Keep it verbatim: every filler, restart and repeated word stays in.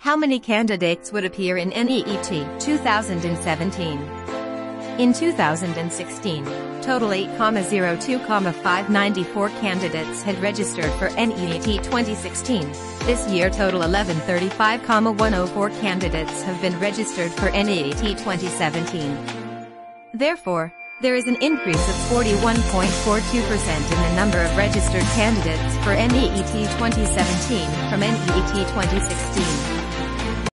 How many candidates would appear in N E E T two thousand seventeen? In two thousand sixteen, total eight thousand two thousand five hundred ninety-four candidates had registered for N E E T twenty sixteen. This year total eleven thousand thirty-five thousand one hundred four candidates have been registered for N E E T twenty seventeen. Therefore, there is an increase of forty-one point four two percent in the number of registered candidates for N E E T twenty seventeen from N E E T twenty sixteen.